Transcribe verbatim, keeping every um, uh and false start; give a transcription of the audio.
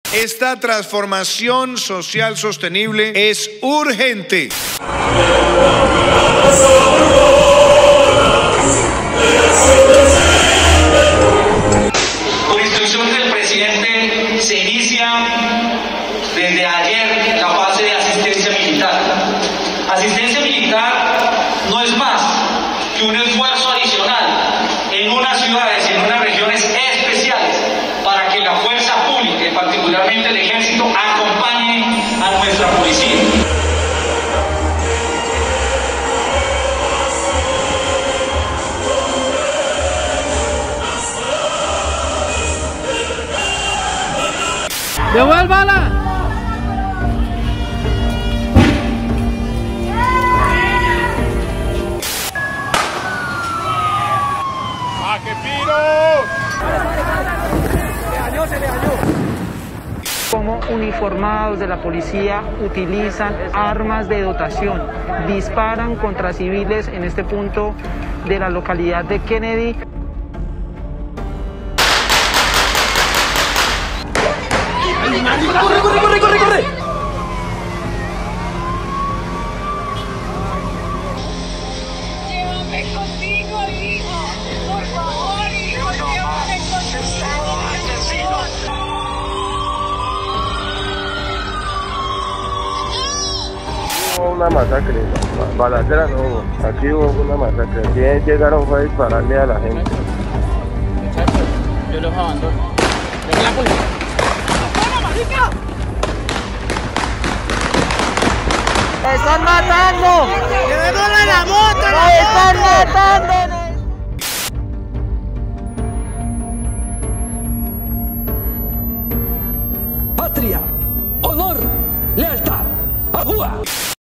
Esta transformación social sostenible es urgente. Por instrucción del presidente se inicia desde ayer la fase de asistencia militar. Asistencia militar no es más que un esfuerzo adicional en unas ciudades y en unas regiones especiales para que la fuerza pública, y particularmente el ejército, acompañe a nuestra policía. ¡Devuélvala! ¡A qué piro! Se dañó, se le dañó. Como uniformados de la policía utilizan armas de dotación, disparan contra civiles en este punto de la localidad de Kennedy. ¡Corre, corre, corre, corre, corre! Llévame contigo, hijo. Por favor, hijo, llévame contigo. Hubo una masacre, balacera no hubo, aquí hubo una masacre, aquí llegaron fue a dispararle a la gente. Yo los abandono. ¡Ven la policía! ¡Me están matando! ¡Llevémosle la moto! ¡Me están matando! Patria, honor, lealtad, ¡ajúa!